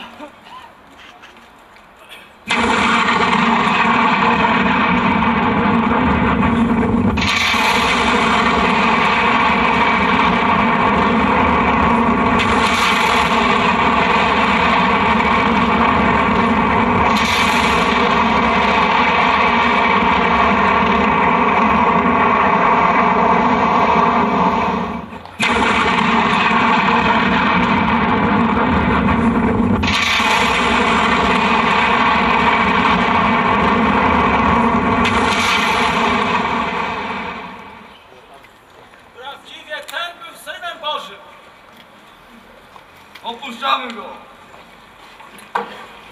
Prawdziwie ten był Synem Bożym. Opuszczamy go.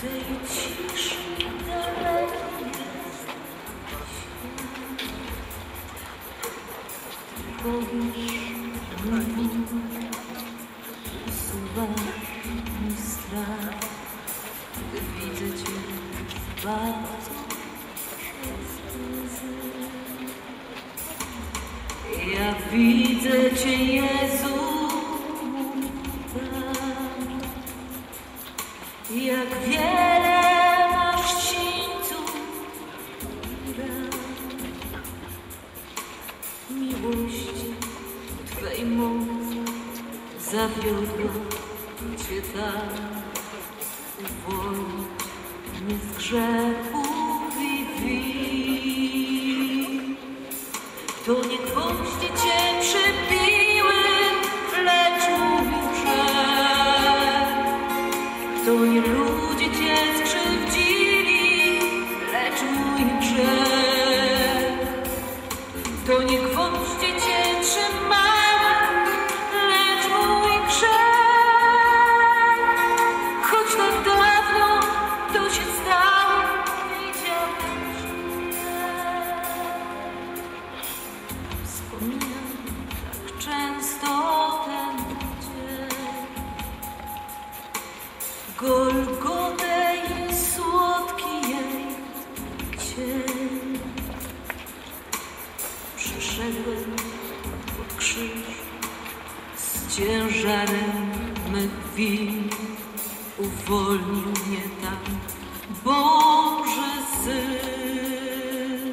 tej ciszy daleki jest świat. Powiesz mi, usuwasz mój strach, gdy widzę Cię bardzo przez łzy. Ja widzę Cię, Jezu, mój Pan, jak wiele masz cińców i ran. Miłości Twej moc zawiodła Cię tam, uwolnić mnie z grzechów i win. To nie gwoździe Cię przybiły, lecz mój grzech. To nie ludzie Cię skrzywdzili, lecz mój grzech. To nie gwoździe Cię trzymały, lecz mój grzech. Choć tak dawno to się stało, widziałeś mnie. Wspominam tak często ten dzień. Golgotę i słodki jej cień. Przyszedłem pod krzyż z ciężarem mych win. Uwolnił mnie tam Boży Syn.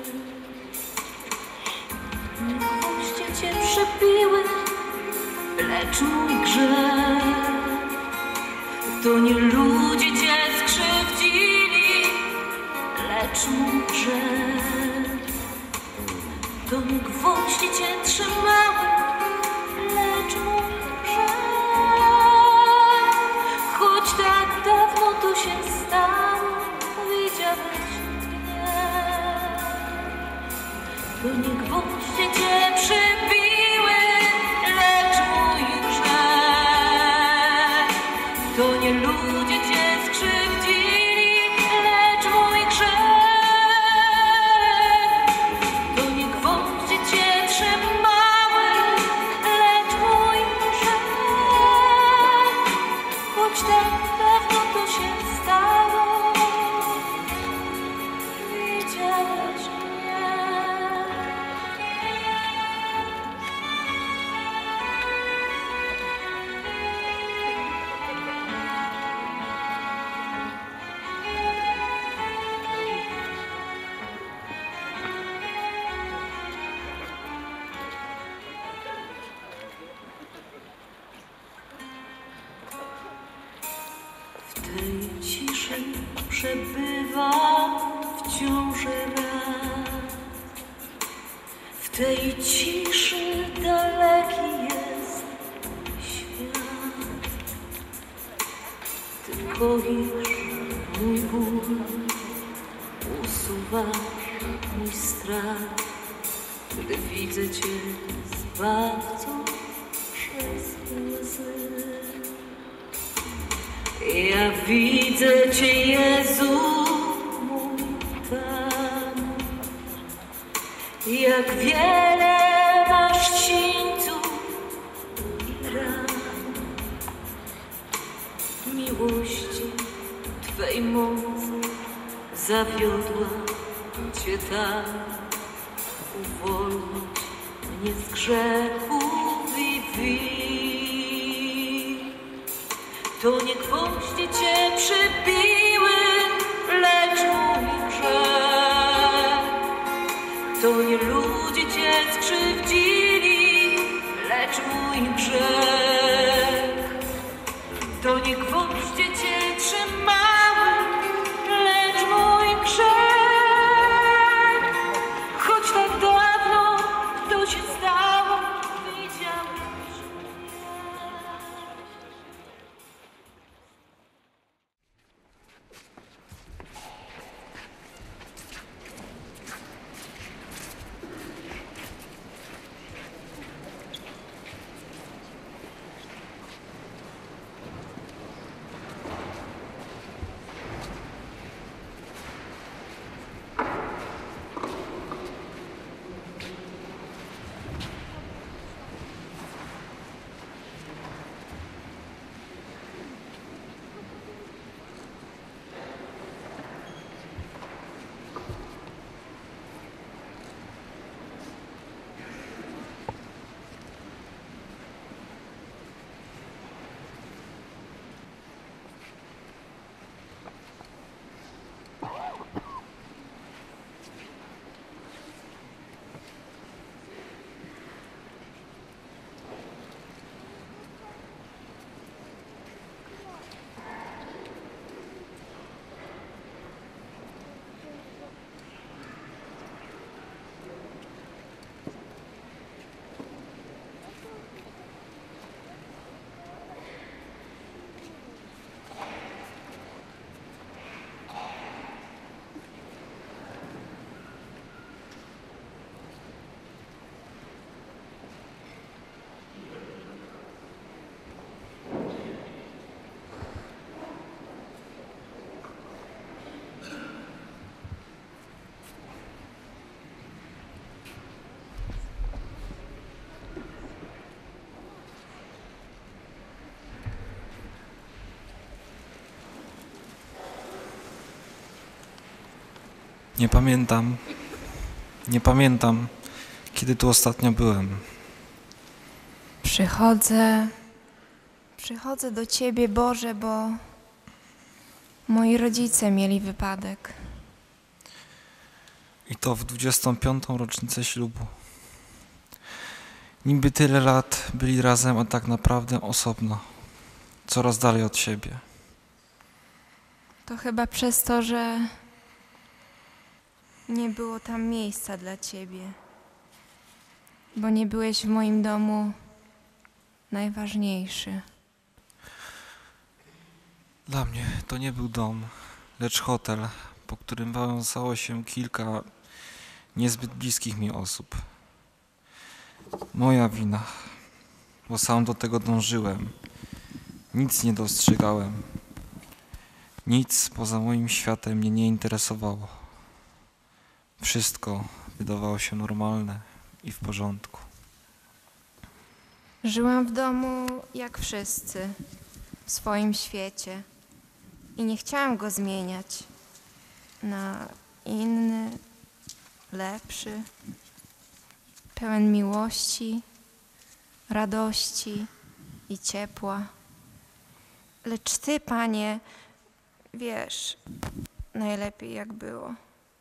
Gwoździe Cię przybiły, lecz mój grzech. To nie ludzie Cię skrzywdzili, lecz mój grzech. To nie gwoździe Cię trzymały, lecz mój grzech. Choć tak dawno to się stało, widziałeś mnie. To nie gwoździe Cię przybiły, lecz mój grzech. To nie ludzie Cię skrzywdzili, lecz mój grzech. To nie gwoździe Cię trzymały, lecz mój grzech. Choć tak dawno to się stało, widziałeś mnie. W tej ciszy przebywam wciąż raz. W tej ciszy daleki jest świat. Ty koisz mój ból, usuwasz mój strach, gdy widzę Cię zbawcą przez łzy. Ja widzę Cię, Jezu, mój Pan, jak wiele masz cińców i ran. Miłości Twej moc zawiodła Cię tam, uwolnić mnie z grzechów i win. To nie gwoździe Cię przybiły, lecz mój grzech. To nie ludzie Cię skrzywdzili, lecz mój grzech. To nie gwoździe Cię trzymały, lecz mój grzech. Choć tak dawno to się stało, widziałeś mnie. Nie pamiętam, kiedy tu ostatnio byłem. Przychodzę do Ciebie, Boże, bo moi rodzice mieli wypadek. I to w 25. rocznicę ślubu. Niby tyle lat byli razem, a tak naprawdę osobno. Coraz dalej od siebie. To chyba przez to, że nie było tam miejsca dla Ciebie. Bo nie byłeś w moim domu najważniejszy. Dla mnie to nie był dom, lecz hotel, po którym wałęsało się kilka niezbyt bliskich mi osób. Moja wina, bo sam do tego dążyłem. Nic nie dostrzegałem. Nic poza moim światem mnie nie interesowało. Wszystko wydawało się normalne i w porządku. Żyłam w domu jak wszyscy, w swoim świecie i nie chciałam go zmieniać na inny, lepszy, pełen miłości, radości i ciepła. Lecz Ty, Panie, wiesz najlepiej, jak było.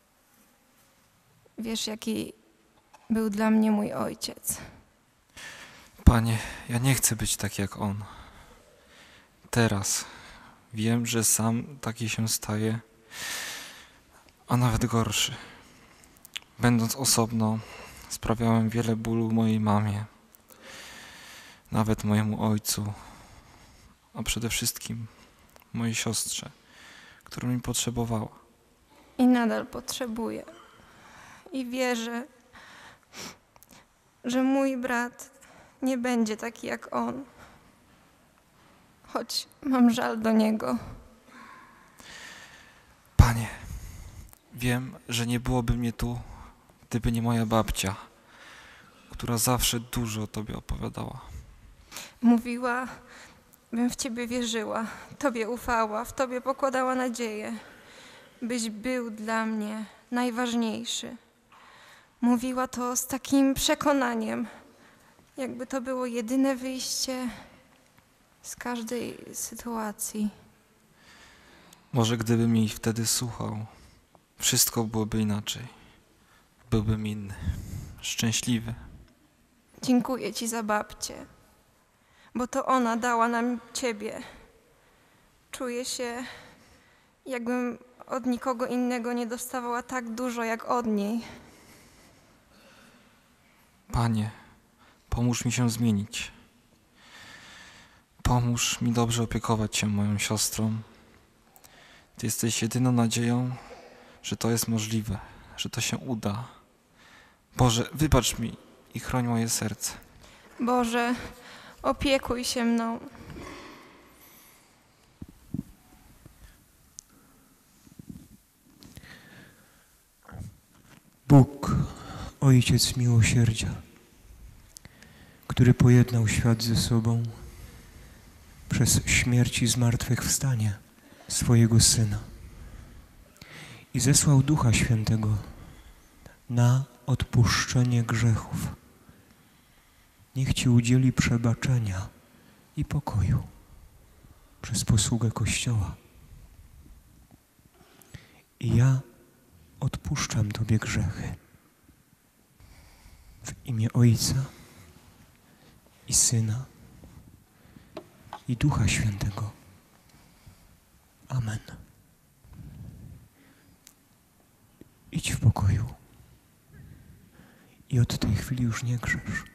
Wiesz, jaki był dla mnie mój ojciec. Panie, ja nie chcę być tak jak on. Teraz wiem, że sam taki się staje, a nawet gorszy. Będąc osobno, sprawiałem wiele bólu mojej mamie, nawet mojemu ojcu, a przede wszystkim mojej siostrze, która mi potrzebowała. I nadal potrzebuję. I wierzę, że mój brat nie będzie taki jak on. Choć mam żal do niego. Panie, wiem, że nie byłoby mnie tu, gdyby nie moja babcia, która zawsze dużo o Tobie opowiadała. Mówiła, bym w Ciebie wierzyła, Tobie ufała, w Tobie pokładała nadzieję, byś był dla mnie najważniejszy. Mówiła to z takim przekonaniem, jakby to było jedyne wyjście z każdej sytuacji. Może gdybym jej wtedy słuchał, wszystko byłoby inaczej. Byłbym inny, szczęśliwy. Dziękuję Ci za babcię, bo to ona dała nam Ciebie. Czuję się, jakbym od nikogo innego nie dostawała tak dużo, jak od niej. Panie, pomóż mi się zmienić. Pomóż mi dobrze opiekować się moją siostrą. Ty jesteś jedyną nadzieją, że to jest możliwe, że to się uda. Boże, wybacz mi i chroń moje serce. Boże, opiekuj się mną. Bóg, Ojciec miłosierdzia, który pojednał świat ze sobą przez śmierć i zmartwychwstanie swojego Syna i zesłał Ducha Świętego na odpuszczenie grzechów. Niech Ci udzieli przebaczenia i pokoju przez posługę Kościoła. I ja odpuszczam Tobie grzechy w imię Ojca i Syna i Ducha Świętego. Amen. Idź w pokoju i od tej chwili już nie grzesz.